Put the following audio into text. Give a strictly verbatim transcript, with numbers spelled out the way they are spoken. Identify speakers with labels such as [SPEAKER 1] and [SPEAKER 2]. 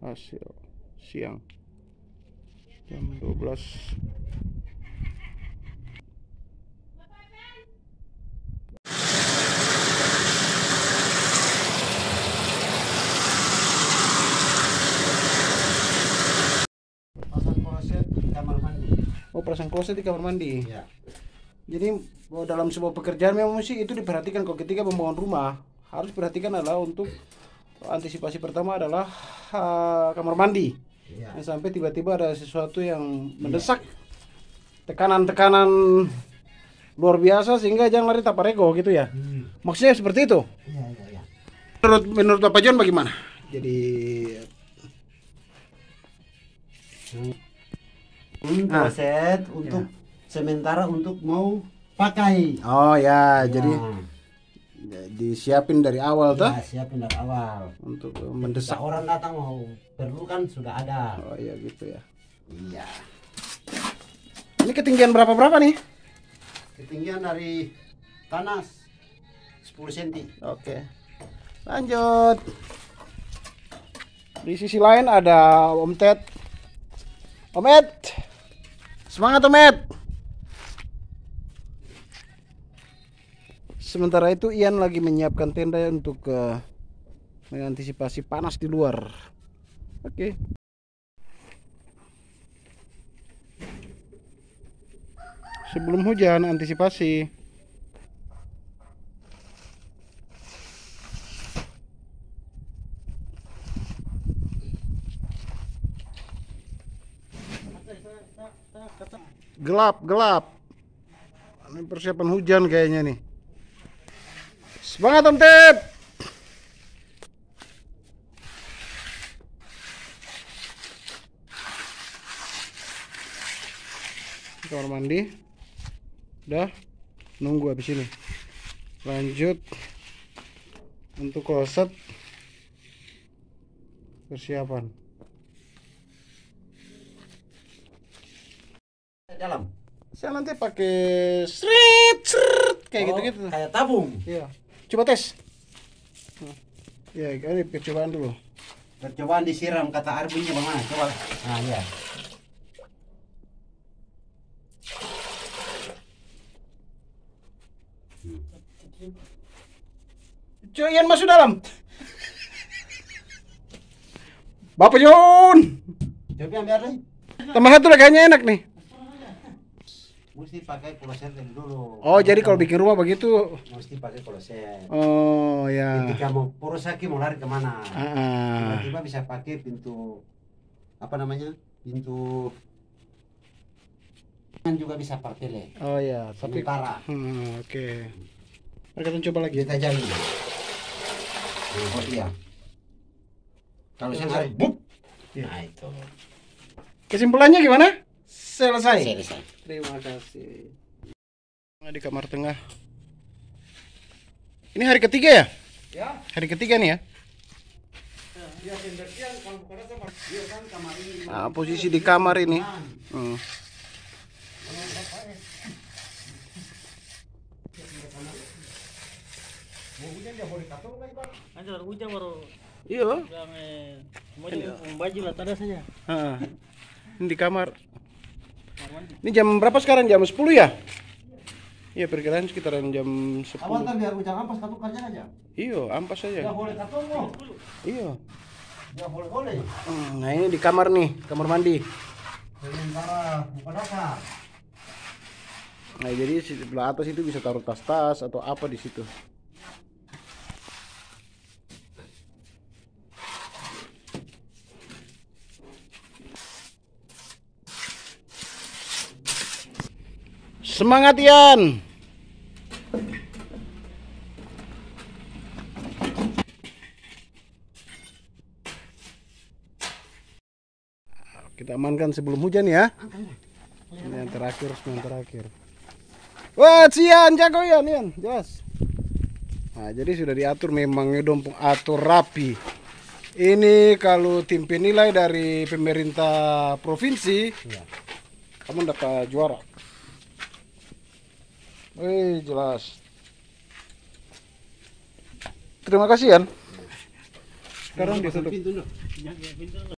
[SPEAKER 1] hasil siang jam dua belas.
[SPEAKER 2] Pasang kloset di kamar mandi.
[SPEAKER 1] Oh, pasang kloset di kamar mandi.
[SPEAKER 2] Ya.
[SPEAKER 1] Jadi dalam sebuah pekerjaan memang sih itu diperhatikan kok ketika membangun rumah. Harus perhatikan adalah untuk antisipasi pertama adalah uh, kamar mandi.
[SPEAKER 2] Ya.
[SPEAKER 1] Yang sampai tiba-tiba ada sesuatu yang mendesak, tekanan-tekanan luar biasa sehingga jangan lari taparego gitu ya.
[SPEAKER 2] Hmm.
[SPEAKER 1] Maksudnya seperti itu.
[SPEAKER 2] Iya, iya, iya.
[SPEAKER 1] Menurut menurut Bapak John bagaimana? Jadi
[SPEAKER 2] Hmm,
[SPEAKER 1] Ah.
[SPEAKER 2] kloset untuk sementara untuk mau pakai.
[SPEAKER 1] oh ya,
[SPEAKER 2] Ya.
[SPEAKER 1] jadi ya, disiapin dari awal tuh
[SPEAKER 2] Ya, siapin dari awal.
[SPEAKER 1] untuk
[SPEAKER 2] Ketika
[SPEAKER 1] mendesak.
[SPEAKER 2] orang datang mau perlu kan sudah ada.
[SPEAKER 1] Oh iya gitu ya.
[SPEAKER 2] Iya.
[SPEAKER 1] Ini ketinggian berapa berapa nih?
[SPEAKER 2] Ketinggian dari tanah sepuluh sentimeter.
[SPEAKER 1] Oke. Lanjut. Di sisi lain ada Om Ted. Om Ed. Semangat Om Ed. Sementara itu Ian lagi menyiapkan tenda untuk uh, mengantisipasi panas di luar. Oke. Sebelum hujan antisipasi. Gelap, gelap. Ini persiapan hujan kayaknya nih. Semangat Om Tep. Kamar mandi. Udah. Nunggu habis ini. Lanjut untuk kloset. Persiapan.
[SPEAKER 2] Dalam.
[SPEAKER 1] Saya nanti pakai srit, srit kayak
[SPEAKER 2] Oh,
[SPEAKER 1] gitu-gitu.
[SPEAKER 2] kayak tabung.
[SPEAKER 1] Iya. Coba tes. Nah, ya, ini percobaan dulu.
[SPEAKER 2] Percobaan disiram kata air bunyinya bagaimana? Coba. Nah, ya.
[SPEAKER 1] Coba Ian masuk dalam. Bapak John.
[SPEAKER 2] Coba biar deh.
[SPEAKER 1] Tambah satu lah kayaknya enak nih.
[SPEAKER 2] Mesti pakai kloset dari dulu.
[SPEAKER 1] Oh, jadi kalau bikin rumah begitu.
[SPEAKER 2] Mesti pakai kloset.
[SPEAKER 1] Oh, ya.
[SPEAKER 2] Ketika mau poros lagi mau lari kemana?
[SPEAKER 1] Ah.
[SPEAKER 2] Tiba-tiba bisa pakai pintu apa namanya? Pintu kan juga bisa partele.
[SPEAKER 1] Oh ya, tapi
[SPEAKER 2] Sementara.
[SPEAKER 1] hmm, oke. Okay. Kita coba lagi.
[SPEAKER 2] Kita jalin. Oh iya. Kalau saya lari, bup.
[SPEAKER 1] Iya.
[SPEAKER 2] Nah itu.
[SPEAKER 1] Kesimpulannya gimana? Selesai.
[SPEAKER 2] Selesai.
[SPEAKER 1] Terima kasih. Di kamar tengah. Ini hari ketiga ya?
[SPEAKER 2] Ya.
[SPEAKER 1] Hari ketiga nih ya.
[SPEAKER 2] Ya, pembersihan kalau bukan sama dia kan kamar ini.
[SPEAKER 1] Nah, posisi di kamar ini. Hmm.
[SPEAKER 2] Mau hujan dia boleh katung lagi, Pak.
[SPEAKER 3] Nanti baru hujan baru
[SPEAKER 1] Iya.
[SPEAKER 3] bilang eh, mau jadi baju lah tada saja.
[SPEAKER 1] Ah. Ini di kamar.
[SPEAKER 3] Kamar mandi.
[SPEAKER 1] Ini jam berapa sekarang? Jam sepuluh ya? Iya, perkiraan sekitaran jam
[SPEAKER 2] Awal
[SPEAKER 1] sepuluh.
[SPEAKER 2] kan biar hujan ampas katung kerja aja.
[SPEAKER 1] Iya, ampas
[SPEAKER 2] Dia
[SPEAKER 1] saja.
[SPEAKER 2] boleh katung kok.
[SPEAKER 1] Iya.
[SPEAKER 2] Dia boleh boleh.
[SPEAKER 1] Hmm, nah ini di kamar nih, kamar mandi.
[SPEAKER 2] Sementara buka dasar.
[SPEAKER 1] Nah jadi di sebelah atas itu bisa taruh tas-tas atau apa di situ. Semangat Ian. Kita amankan sebelum hujan ya. Ini yang terakhir, yang terakhir. Wah, Cian, jago Ian, Ian, jelas. Nah, jadi sudah diatur memang dompung atur rapi. Ini kalau tim penilai dari pemerintah provinsi,
[SPEAKER 2] Iya.
[SPEAKER 1] kamu dapat juara. Wih, jelas. Terima kasih Ian. Sekarang ditutup.
[SPEAKER 2] Pintu dulu.
[SPEAKER 3] Jangan pintu.